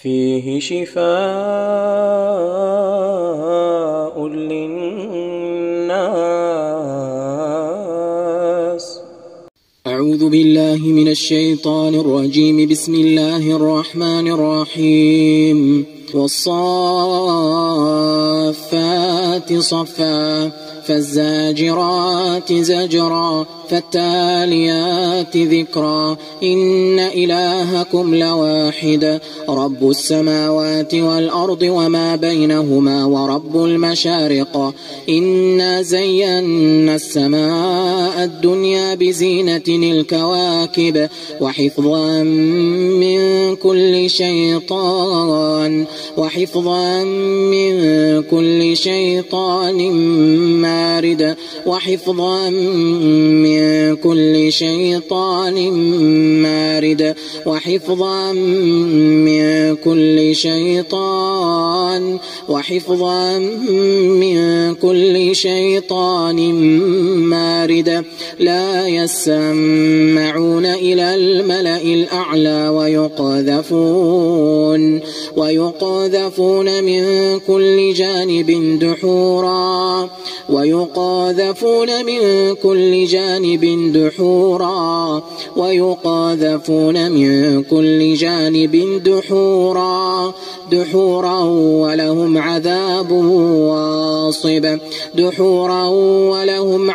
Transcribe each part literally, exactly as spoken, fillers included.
فيه شفاء للناس. أعوذ بالله من الشيطان الرجيم. بسم الله الرحمن الرحيم. والصافات صفا فالزاجرات زجرا فالتاليات ذكرا إن إلهكم لواحد رب السماوات والأرض وما بينهما ورب المشارق إنا زينا السماء الدنيا بزينة الكواكب وحفظا من كل شيطان وحفظا من كل شيطان مارد وحفظا من كل شيطان مارد وحفظا من كل شيطان وحفظا من كل شيطان مارد لا يسمعون إلى الملأ الأعلى ويقذفون ويقذفون من كل جانب دحورا ويقاذفون من كل جانب دحورا ويقاذفون من كل جانب دحورا دحورا ولهم عذاب واصب دحورا ولهم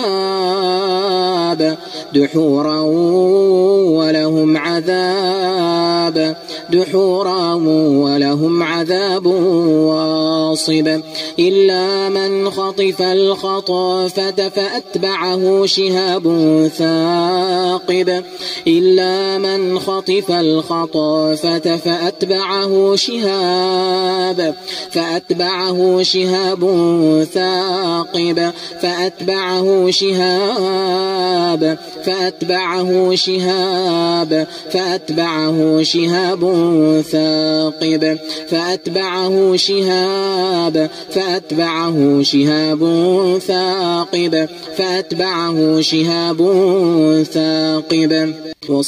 عذاب دحورا ولهم عذاب دحورا ولهم عذاب واصب إلا من خطف الخطافة فأتبعه شهاب ثاقب إلا من خطف الخطافة فأتبعه شهاب فأتبعه شهاب ثاقب فأتبعه شهاب فأتبعه شهاب فأتبعه شهاب ثاقب فأتبعه شهاب فأتبعه شهاب ثاقب فأتبعه شهاب ثاقب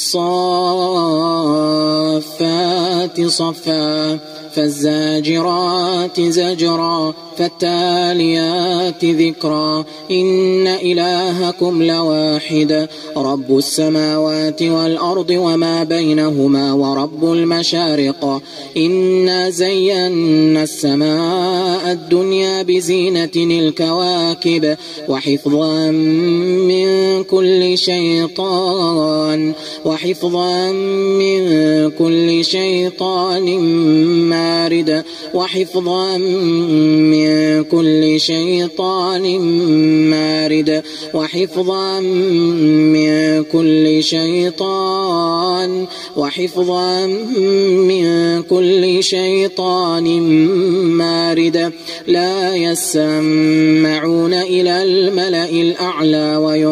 والصافات صفا فالزاجرات زجرا فالتاليات ذكرا إن إلهكم لواحد رب السماوات والأرض وما بينهما ورب المشارق إنا زينا السماء الدنيا بزينة الكواكب وحفظا من كل شيطان وحفظا من كل شيطان مارد وحفظا من كل شيطان مارد وحفظا من كل شيطان وحفظا من كل شيطان مارد لا يسمعون إلى الملأ الأعلى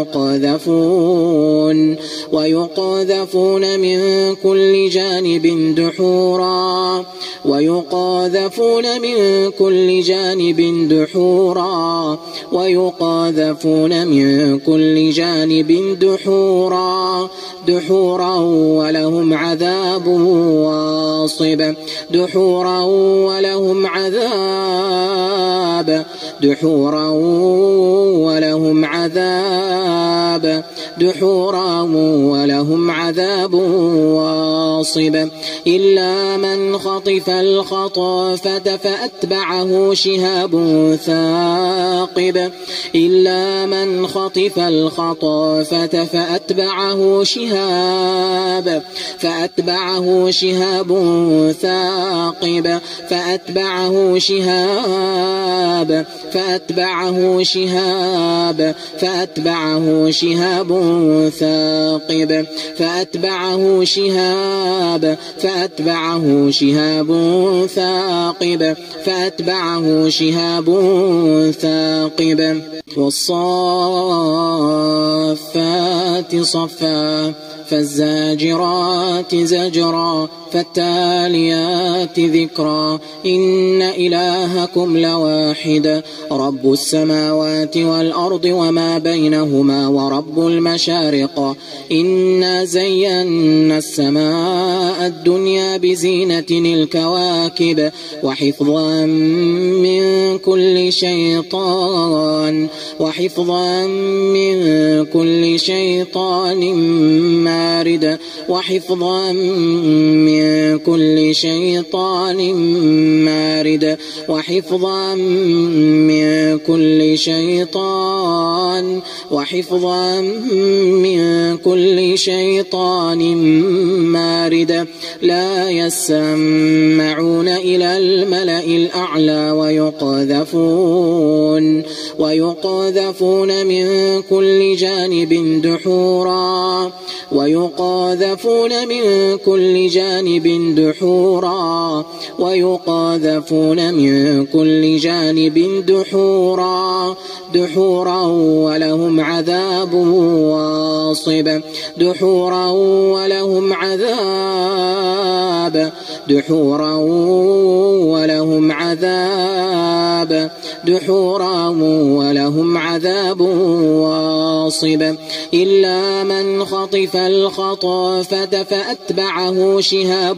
ويقذفون ويقذفون من كل جانب دحورا ويقاذفون من كل جانب دحورا ويقاذفون من كل جانب دحورا دحورا ولهم عذاب واصب دحورا ولهم عذاب دحورا ولهم عذاب دحورا ولهم عذاب واصب إلا من خطف الخطافة فأتبعه شهاب ثاقب إلا من خطف الخطافة فأتبعه شهاب فأتبعه شهاب ثاقب فأتبعه شهاب فأتبعه شهاب فأتبعه شهاب ثاقب فأتبعه شهاب فأتبعه شهاب ثاقب فأتبعه شهاب ثاقب والصافات صفا فالزاجرات زجرا فالتاليات ذكرا إن إلهكم لواحد رب السماوات والأرض وما بينهما ورب المشارق إنا زينا السماء الدنيا بزينة الكواكب وحفظا من كل شيطان وحفظا من كل شيطان مارد وحفظا من كل شيطان مارد وحفظا من كل شيطان وحفظا من كل شيطان مارد لا يسمعون إلى الملأ الأعلى ويقذفون ويقذفون من كل جانب دحورا ويقاذفون من كل جانب دحورا ويقاذفون من كل جانب دحورا دحورا ولهم عذاب واصب دحورا ولهم عذاب دحورا ولهم عذاب دحورا ولهم عذاب واصب إلا من خطف الخطافة فأتبعه شهاب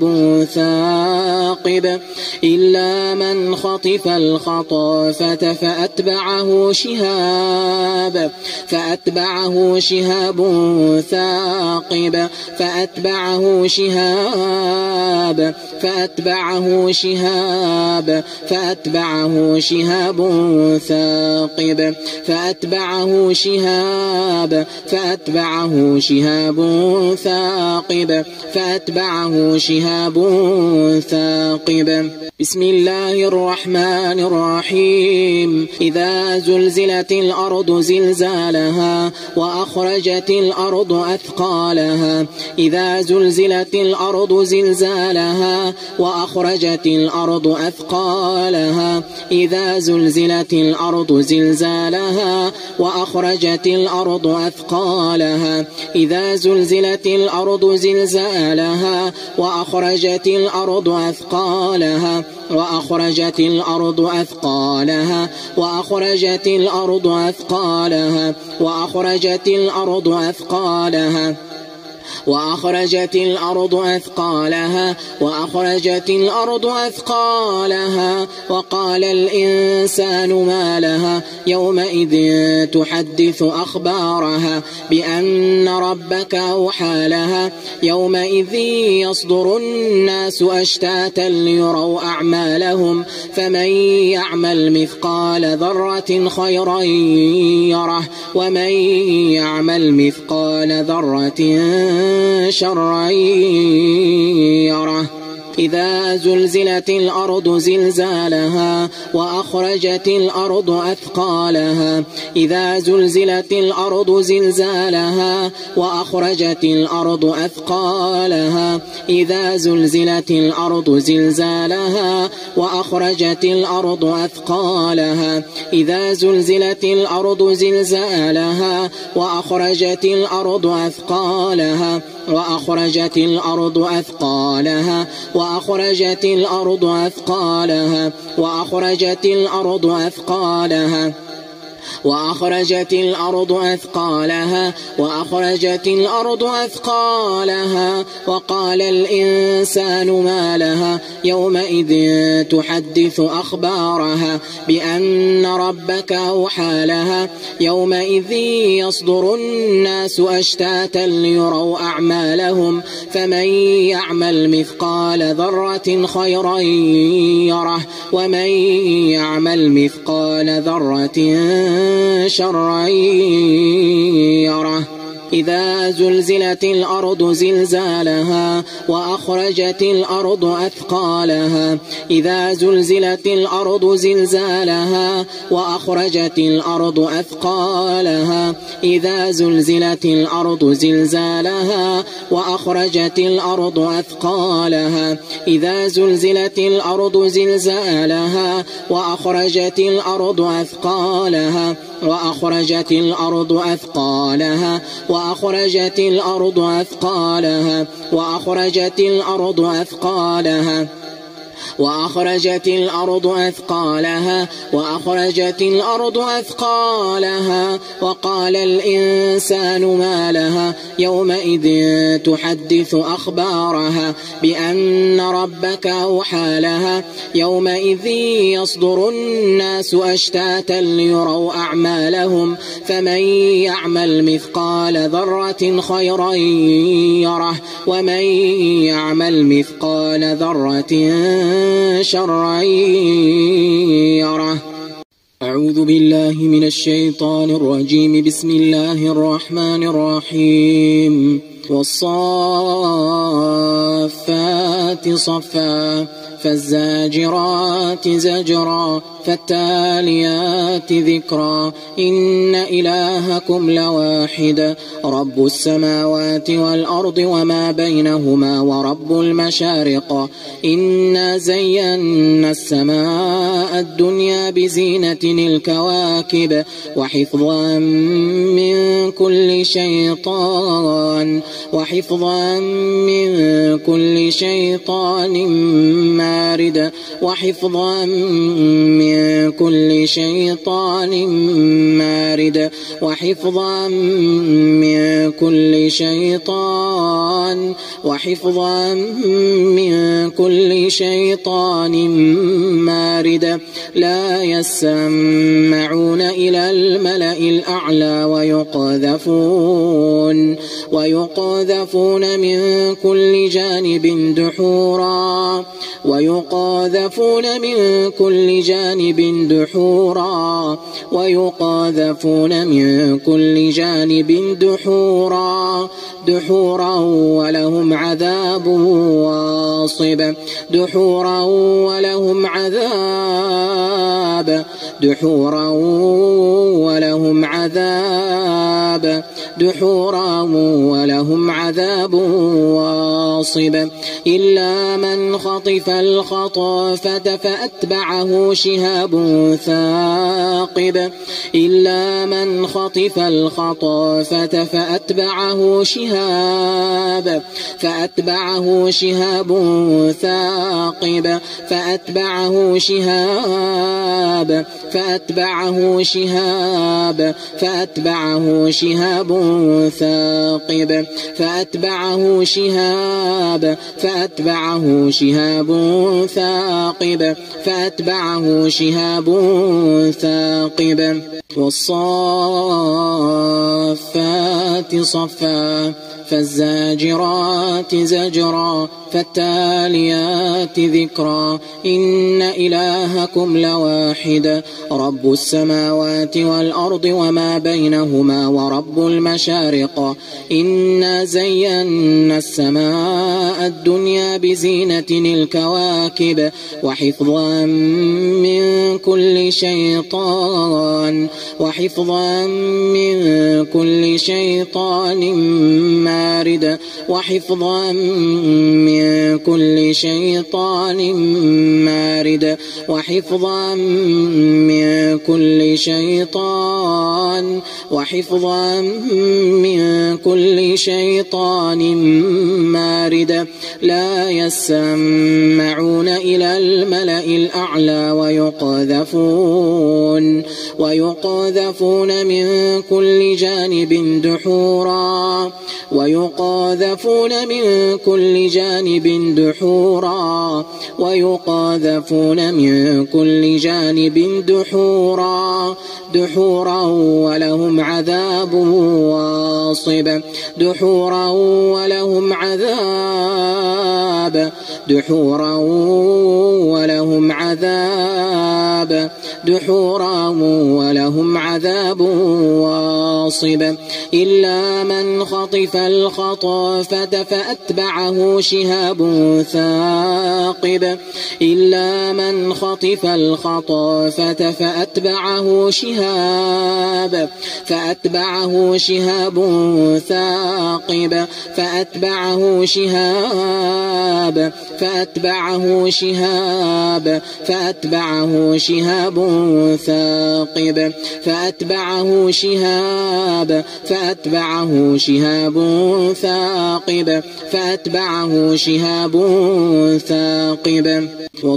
ثاقب إلا من خطف الخطافة فأتبعه شهاب فأتبعه شهاب ثاقب فأتبعه شهاب فأتبعه شهاب فأتبعه شهاب ثاقب فأتبعه شهاب فأتبعه شهاب ثاقب فأتبعه شهاب ثاقب بسم الله الرحمن الرحيم إذا زلزلت الأرض زلزالها وأخرجت الأرض أثقالها إذا زلزلت الأرض زلزالها وأخرجت الأرض أثقالها إذا زلزلت الأرض زلزالها وأخرجت الأرض أثقالها إذا زلزلت الأرض زلزالها وأخرجت الأرض أثقالها وأخرجت الأرض أثقالها وأخرجت الأرض أثقالها وأخرجت الأرض أثقالها وأخرجت الأرض أثقالها وأخرجت الأرض أثقالها وقال الإنسان ما لها يومئذ تحدث أخبارها بأن ربك أوحى لها يومئذ يصدر الناس أشتاتا ليروا أعمالهم فمن يعمل مثقال ذرة خيرا يره ومن يعمل مثقال ذرة شرا يره إذا زلزلت الأرض زلزالها وأخرجت الأرض أثقالها إذا زلزلت الأرض زلزالها وأخرجت الأرض أثقالها إذا زلزلت الأرض زلزالها وأخرجت الأرض أثقالها إذا زلزلت الأرض زلزالها وأخرجت الأرض أثقالها وأخرجت الأرض أثقالها وأخرجت الأرض أثقالها وأخرجت الأرض أثقالها وأخرجت الأرض أثقالها وأخرجت الأرض أثقالها وقال الإنسان ما لها يومئذ تحدث أخبارها بأن ربك أوحى لها يومئذ يصدر الناس أشتاتا ليروا أعمالهم فمن يعمل مثقال ذرة خيرا يره ومن يعمل مثقال ذرة شرا يره إذا زلزلت الأرض زلزالها وأخرجت الأرض أثقالها إذا زلزلت الأرض زلزالها وأخرجت الأرض أثقالها إذا زلزلت الأرض زلزالها وأخرجت الأرض أثقالها إذا زلزلت الأرض زلزالها وأخرجت الأرض أثقالها وأخرجت الأرض أثقالها وأخرجت الأرض أثقالها وأخرجت الأرض أثقالها وأخرجت الأرض أثقالها وأخرجت الأرض أثقالها وقال الإنسان ما لها يومئذ تحدث أخبارها بأن ربك أوحى لها يومئذ يصدر الناس أشتاتا ليروا أعمالهم فمن يعمل مثقال ذرة خيرا يره ومن يعمل مثقال ذرة شرا يره. أعوذ بالله من الشيطان الرجيم. بسم الله الرحمن الرحيم. والصافات صفا فالزاجرات زجرا فالتاليات ذكرا إن إلهكم لواحد رب السماوات والأرض وما بينهما ورب المشارق إنا زينا السماء الدنيا بزينة الكواكب وحفظا من كل شيطان وحفظا من كل شيطان مارد وحفظا من كل شيطان مارد وحفظا من كل شيطان وحفظا من كل شيطان مارد لا يسمعون إلى الملأ الأعلى ويقذفون ويقذفون من كل جانب دحورا ويقاذفون من كل جانب دحورا ويقاذفون من كل جانب دحورا دحورا ولهم عذاب واصب دحورا ولهم عذاب دحورا ولهم عذاب دحورا ولهم عذاب واصب إلا من خطف الخطافة فأتبعه شهاب ثاقب إلا من خطف الخطافة فأتبعه شهاب فأتبعه شهاب ثاقب فأتبعه شهاب فأتبعه شهاب فأتبعه شهاب ثاقب فأتبعه شهاب فأتبعه شهاب ثاقب فأتبعه شهاب ثاقب والصافات صفا فالزاجرات زجرا فالتاليات ذكرا إن إلهكم لواحد رب السماوات والأرض وما بينهما ورب المشارق إنا زينا السماء الدنيا بزينة الكواكب وحفظا من كل شيطان وحفظا من كل شيطان مارد وحفظا من كل شيطان مارد وحفظا من كل شيطان وحفظا من كل شيطان مارد لا يسمعون إلى الملأ الأعلى ويقذفون ويقذفون من كل جانب دحورا ويقاذفون من كل جانب دحورا ويقاذفون من كل جانب دحورا دحورا ولهم عذاب واصب دحورا ولهم عذاب دحورا ولهم عذاب دحورا ولهم عذاب واصب إلا من خطف الخطافة فأتبعه شهاب ثاقب إلا من خطف الخطافة فأتبعه شهاب فأتبعه شهاب ثاقب فأتبعه شهاب فأتبعه شهاب فأتبعه شهاب ثاقب فأتبعه شهاب شهاب فأتبعه شهاب ثاقب فأتبعه شهاب ثاقب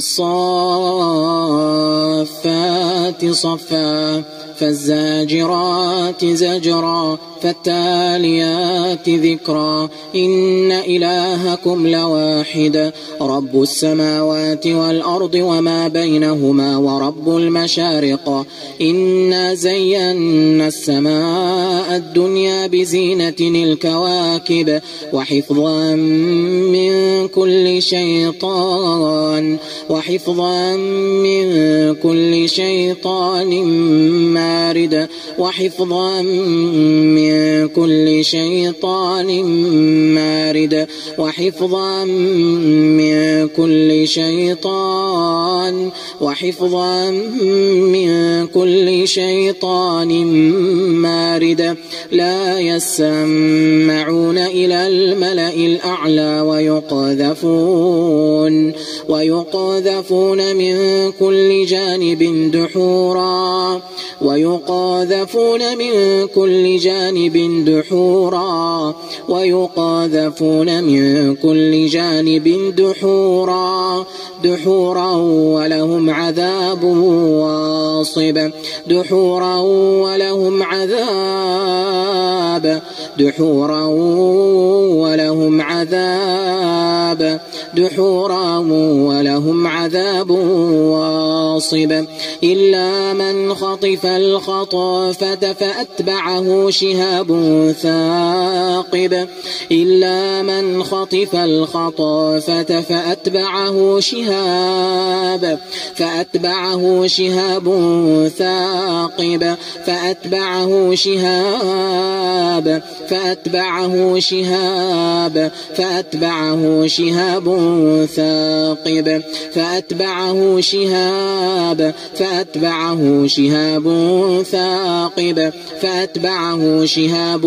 والصافات صفا فالزاجرات زجرا فالتاليات ذكرا إن إلهكم لواحد رب السماوات والأرض وما بينهما ورب المشارق إنا زينا السماء الدنيا بزينة الكواكب وحفظا من كل شيطان وحفظا من كل شيطان مارد وحفظا من كل شيطان مارد وحفظا من كل شيطان وحفظا من كل شيطان مارد لا يسمعون إلى الملأ الأعلى ويقذفون ويقذفون من كل جانب دحورا ويقاذفون من كل جانب دحورا ويقاذفون من كل جانب دحورا دحورا ولهم عذاب واصب دحورا ولهم عذاب دحورا ولهم عذاب دحورا ولهم عذاب واصب إلا من خطف الخطافة فأتبعه شهاب ثاقب إلا من خطف الخطافة فأتبعه شهاب فأتبعه شهاب ثاقب فأتبعه شهاب فأتبعه شهاب فأتبعه شهاب ثاقب فأتبعه شهاب فأتبعه شهاب ثاقب فأتبعه شهاب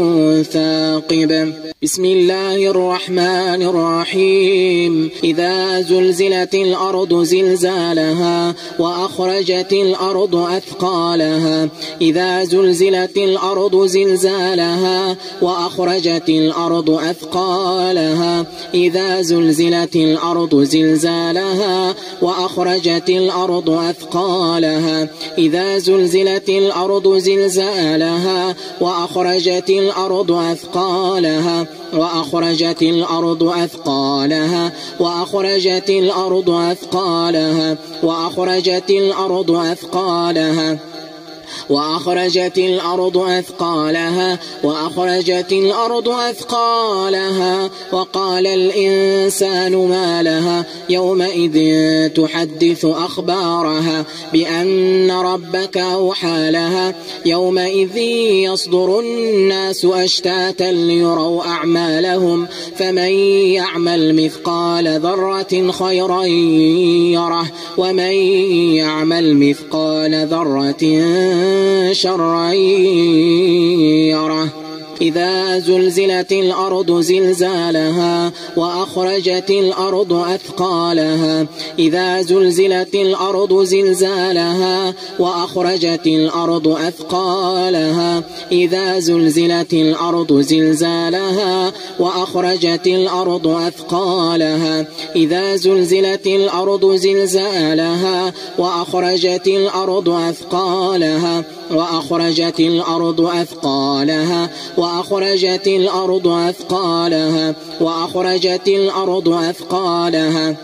ثاقب بسم الله الرحمن الرحيم إذا زلزلت الأرض زلزالها وأخرجت الأرض أثقالها إذا زلزلت الأرض زلزالها وأخرجت الأرض أثقالها إذا زلزلت الأرض زلزالها وأخرجت الأرض أثقالها إذا زلزلت الأرض زلزالها وأخرجت الأرض أثقالها وأخرجت الأرض أثقالها وأخرجت الأرض أثقالها وأخرجت الأرض أثقالها وأخرجت الأرض أثقالها وأخرجت الأرض أثقالها وقال الإنسان ما لها يومئذ تحدث أخبارها بأن ربك أوحى لها يومئذ يصدر الناس أشتاتا ليروا أعمالهم فمن يعمل مثقال ذرة خيرا يره ومن يعمل مثقال ذرة شرا يره إذا زلزلت الأرض زلزالها وأخرجت الأرض أثقالها إذا زلزلت الأرض زلزالها وأخرجت الأرض أثقالها إذا زلزلت الأرض زلزالها وأخرجت الأرض أثقالها إذا زلزلت الأرض زلزالها وأخرجت الأرض أثقالها وأخرجت الأرض أثقالها وأخرجت الأرض أثقالها وأخرجت الأرض أثقالها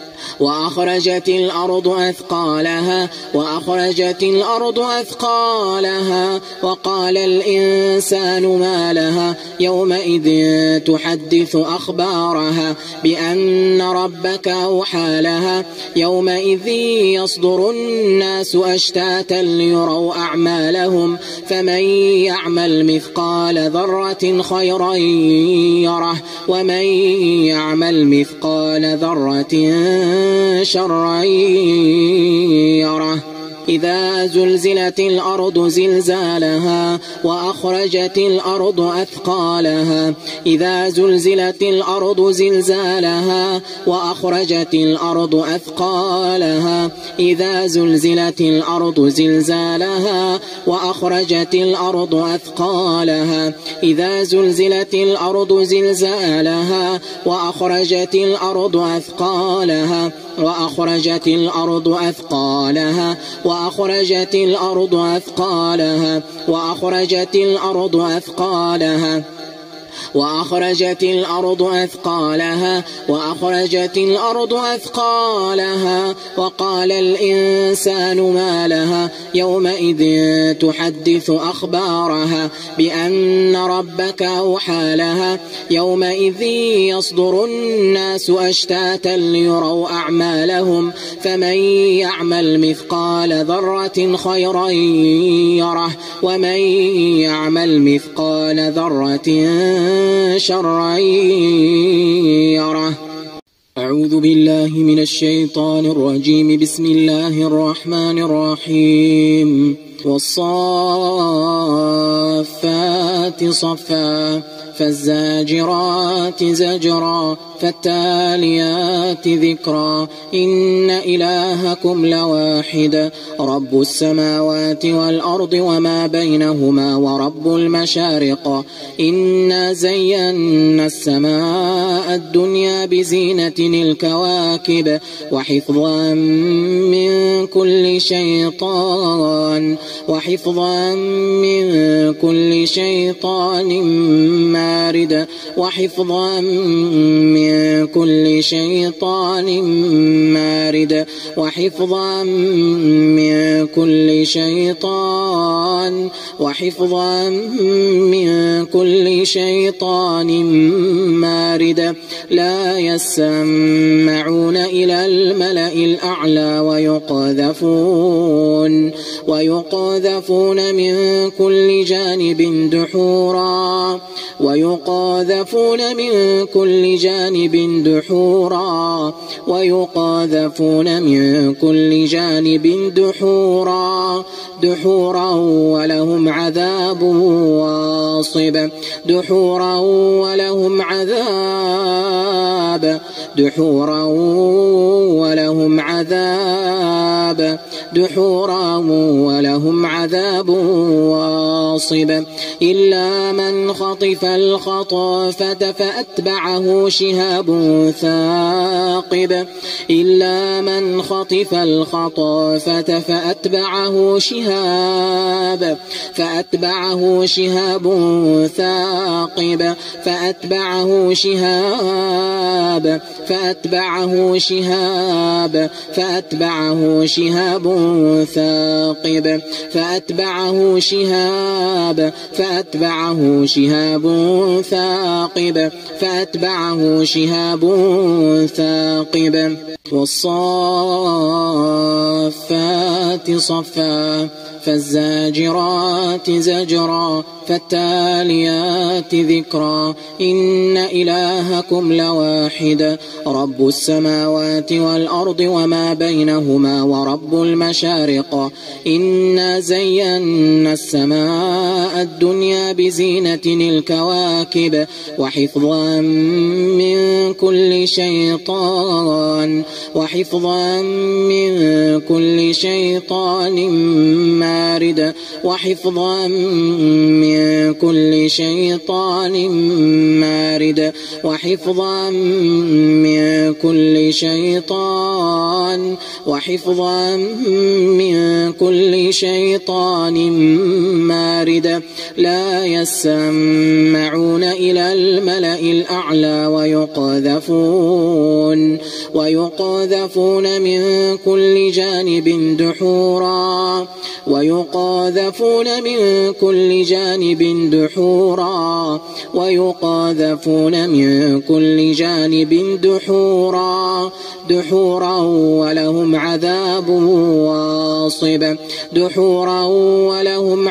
وأخرجت الأرض أثقالها وأخرجت الأرض أثقالها وقال الإنسان ما لها يومئذ تحدث أخبارها بأن ربك أوحى لها يومئذ يصدر الناس أشتاتا ليروا أعمالهم فمن يعمل مثقال ذرة خيرا يره ومن يعمل مثقال ذرة شرا يره إذا زلزلت الأرض زلزالها وأخرجت الأرض أثقالها إذا زلزلت الأرض زلزالها وأخرجت الأرض أثقالها إذا زلزلت الأرض زلزالها وأخرجت الأرض أثقالها إذا زلزلت الأرض زلزالها وأخرجت الأرض أثقالها وأخرجت الأرض أثقالها وأخرجت الأرض أثقالها وأخرجت الأرض أثقالها وأخرجت الأرض أثقالها وأخرجت الأرض أثقالها وقال الإنسان ما لها يومئذ تحدث أخبارها بأن ربك أوحى لها يومئذ يصدر الناس أشتاتا ليروا أعمالهم فمن يعمل مثقال ذرة خيرا يره ومن يعمل مثقال ذرة شرا يره. أعوذ بالله من الشيطان الرجيم. بسم الله الرحمن الرحيم. والصافات صفا فالزاجرات زجرا فالتاليات ذكرا إن إلهكم لواحد رب السماوات والأرض وما بينهما ورب المشارق إنا زينا السماء الدنيا بزينة الكواكب وحفظا من كل شيطان وحفظا من كل شيطان مارد وحفظا من كل شيطان مارد وحفظا من كل شيطان وحفظا من كل شيطان مارد لا يسمعون إلى الملأ الأعلى ويقذفون ويقذفون من كل جانب دحورا ويقاذفون من كل جانب دحورا ويقاذفون من كل جانب دحورا دحورا ولهم عذاب واصب دحورا ولهم عذاب دحورا ولهم عذاب دحورا ولهم عذاب واصب إلا من خطف الخطافة فأتبعه شهاب ثاقب إلا من خطف الخطافة فأتبعه شهاب فأتبعه شهاب ثاقب فأتبعه شهاب فأتبعه شهاب فأتبعه شهاب ثاقب فأتبعه شهاب فأتبعه شهاب ثاقب فأتبعه شهاب ثاقب والصافات صفا فالزاجرات زجرا فالتاليات ذكرا إن إلهكم لواحد رب السماوات والأرض وما بينهما ورب المشارق إنا زينا السماء الدنيا بزينة الكواكب وحفظا من كل شيطان وحفظا من كل شيطان مارد وحفظا من كل شيطان مارد وحفظا من كل شيطان وحفظا من كل شيطان مارد لا يسمعون إلى الملأ الأعلى ويقذفون ويقذفون من كل جانب دحورا ويقاذفون من كل جانب دحورا ويقاذفون من كل جانب دحورا دحورا ولهم عذاب واصب دحورا ولهم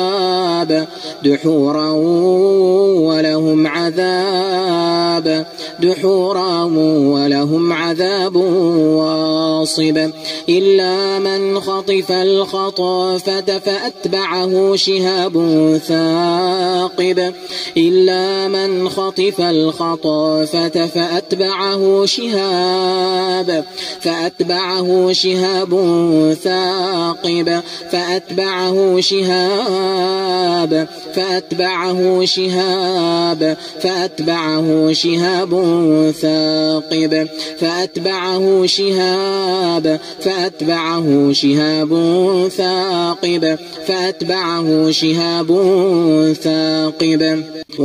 عذاب دحورا ولهم عذاب دحورا ولهم عذاب واصب إلا من خطف الخطافة فأتبعه شهاب ثاقب إلا من خطف الخطافة فأتبعه شهاب فأتبعه شهاب ثاقب فأتبعه شهاب فأتبعه شهاب فأتبعه شهاب ثاقب فأتبعه شهاب فأتبعه شهاب ثاقب فأتبعه شهاب ثاقب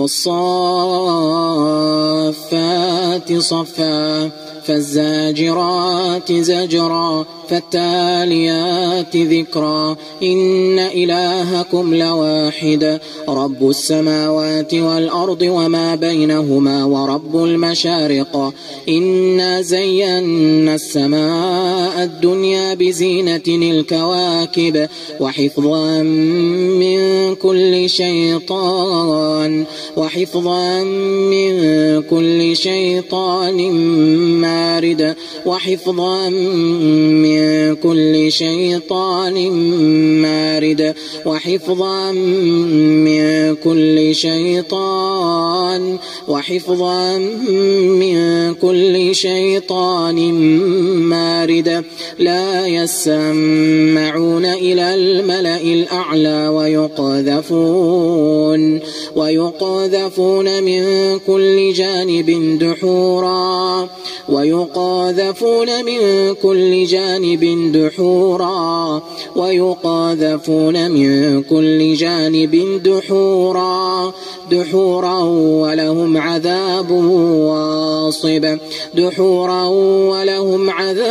والصافات صفا فالزاجرات زجرا فالتاليات ذكرا إن إلهكم لواحد رب السماوات والأرض وما بينهما ورب المشارق إنا زينا السماء الدنيا بزينة الكواكب وحفظا من كل شيطان وحفظا من كل شيطان مارد وحفظا من كل شيطان مارد وحفظا من كل شيطان وحفظا من كل شيطان مارد لا يسمعون إلى الملأ الأعلى ويقذفون ويقذفون من كل جانب دحورا ويقاذفون من كل جانب دحورا ويقاذفون من كل جانب دحورا دحورا ولهم عذاب واصب دحورا ولهم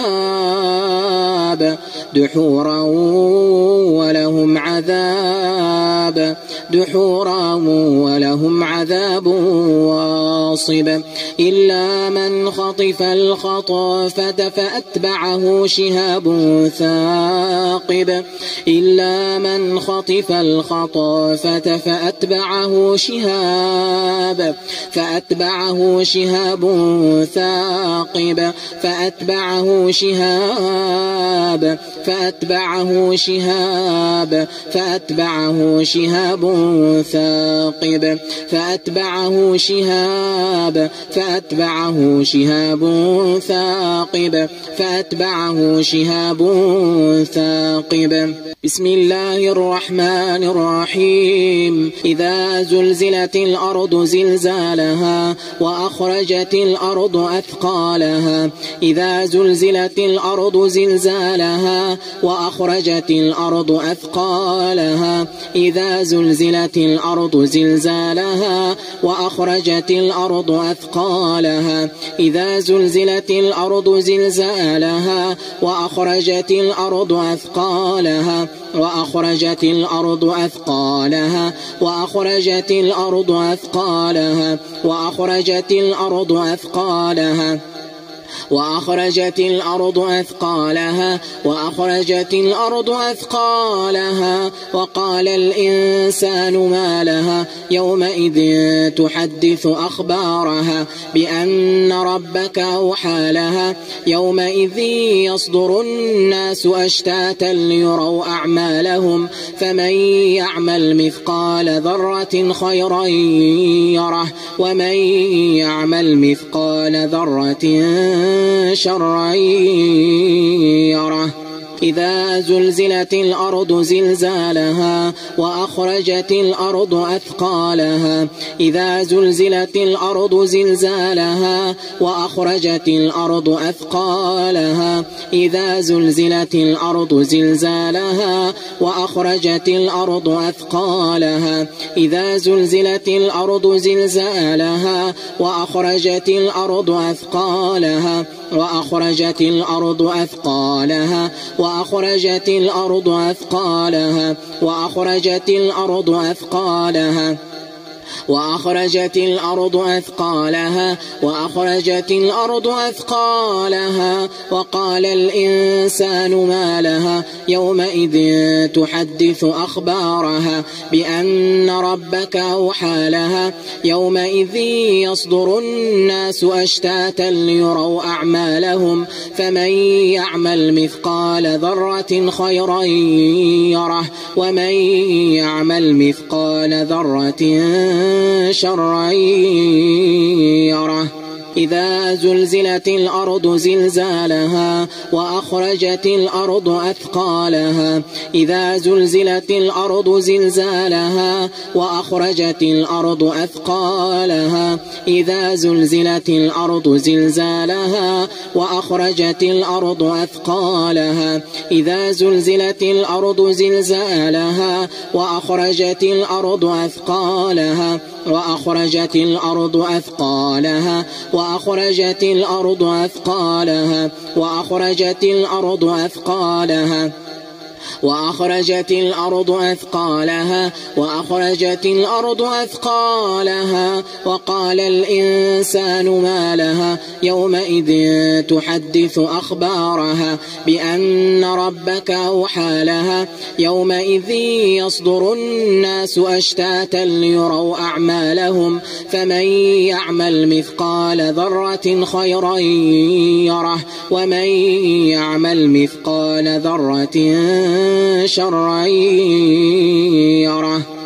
عذاب دحورا ولهم عذاب دحورا ولهم عذاب واصب إلا من خطف الخطافة فأتبعه شهاب ثاقب إلا من خطف الخطافة فأتبعه شهاب فأتبعه شهاب ثاقب فأتبعه شهاب فأتبعه شهاب فأتبعه شهاب ثاقب فأتبعه شهاب فأتبعه شهاب ثاقب فأتبعه شهاب ثاقب بسم الله الرحمن الرحيم إذا زلزلت الأرض زلزالها وأخرجت الأرض أثقالها إذا زلزلت الأرض زلزالها وأخرجت الأرض أثقالها إذا زلزلت الأرض زلزالها وأخرجت الأرض أثقالها إذا زلزلت الأرض زلزالها وأخرجت الأرض أثقالها وأخرجت الأرض أثقالها وأخرجت الأرض أثقالها وأخرجت الأرض أثقالها وأخرجت الأرض أثقالها وأخرجت الأرض أثقالها وقال الإنسان ما لها يومئذ تحدث أخبارها بأن ربك أوحى لها يومئذ يصدر الناس أشتاتا ليروا أعمالهم فمن يعمل مثقال ذرة خيرا يره ومن يعمل مثقال ذرة شرا يره إذا زلزلت الأرض زلزالها وأخرجت الأرض أثقالها إذا زلزلت الأرض زلزالها وأخرجت الأرض أثقالها إذا زلزلت الأرض زلزالها وأخرجت الأرض أثقالها إذا زلزلت الأرض زلزالها وأخرجت الأرض أثقالها وأخرجت الأرض أثقالها وأخرجت الأرض أثقالها وأخرجت الأرض أثقالها وأخرجت الأرض أثقالها وأخرجت الأرض أثقالها وقال الإنسان ما لها يومئذ تحدث أخبارها بأن ربك أوحى لها يومئذ يصدر الناس أشتاتا ليروا أعمالهم فمن يعمل مثقال ذرة خيرا يره ومن يعمل مثقال ذرة شرا يره. إذا زلزلت الأرض زلزالها وأخرجت الأرض أثقالها إذا زلزلت الأرض زلزالها وأخرجت الأرض أثقالها إذا زلزلت الأرض زلزالها وأخرجت الأرض أثقالها إذا زلزلت الأرض زلزالها وأخرجت الأرض أثقالها وأخرجت الأرض أثقالها وأخرجت الأرض أثقالها وأخرجت الأرض أثقالها وأخرجت الأرض أثقالها وأخرجت الأرض أثقالها وقال الإنسان ما لها يومئذ تحدث أخبارها بأن ربك أوحى لها يومئذ يصدر الناس أشتاتا ليروا أعمالهم فمن يعمل مثقال ذرة خيرا يره ومن يعمل مثقال ذرة شرا يره.